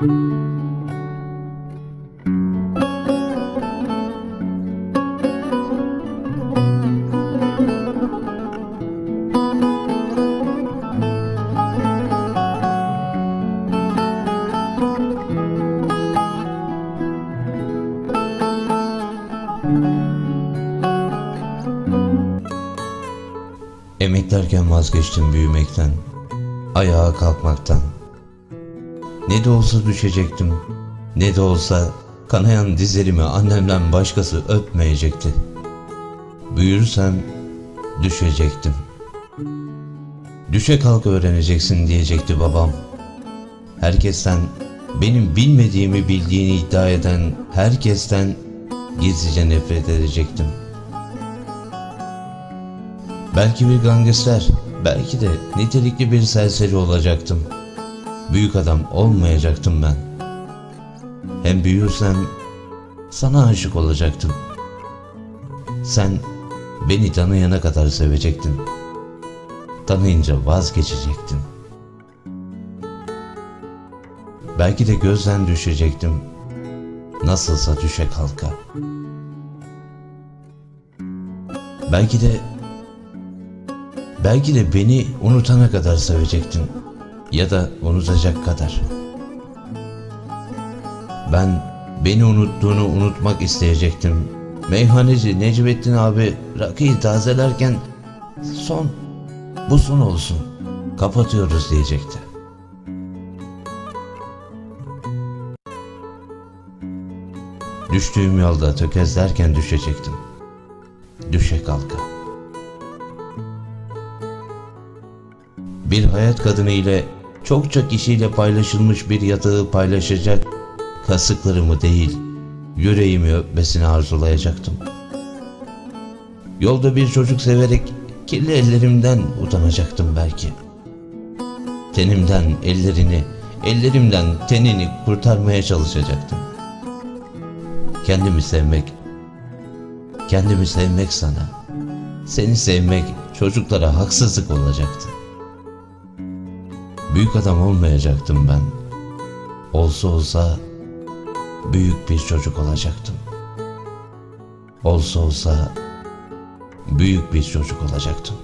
Emeklerken vazgeçtim büyümekten, ayağa kalkmaktan. Ne de olsa düşecektim, ne de olsa kanayan dizlerimi annemden başkası öpmeyecekti. Büyürsem düşecektim. Düşe kalk öğreneceksin diyecekti babam. Herkesten, benim bilmediğimi bildiğini iddia eden herkesten gizlice nefret edecektim. Belki bir gangster, belki de nitelikli bir serseri olacaktım. Büyük adam olmayacaktım ben. Hem büyürsem sana aşık olacaktım. Sen beni tanıyana kadar sevecektin. Tanıyınca vazgeçecektin. Belki de gözden düşecektim. Nasılsa düşe kalka. Belki de beni unutana kadar sevecektin. Ya da unutacak kadar. Ben beni unuttuğunu unutmak isteyecektim. Meyhaneci Necmettin abi rakıyı tazelerken bu son olsun, kapatıyoruz diyecekti. Düştüğüm yolda tökezlerken düşecektim. Düşe kalka. Bir hayat kadını ile çokça kişiyle paylaşılmış bir yatağı paylaşacak, kasıklarımı değil, yüreğimi öpmesini arzulayacaktım. Yolda bir çocuk severek kirli ellerimden utanacaktım belki. Tenimden ellerini, ellerimden tenini kurtarmaya çalışacaktım. Kendimi sevmek sana, seni sevmek çocuklara haksızlık olacaktı. Büyük adam olmayacaktım ben. Olsa büyük bir çocuk olacaktım. Olsa büyük bir çocuk olacaktım.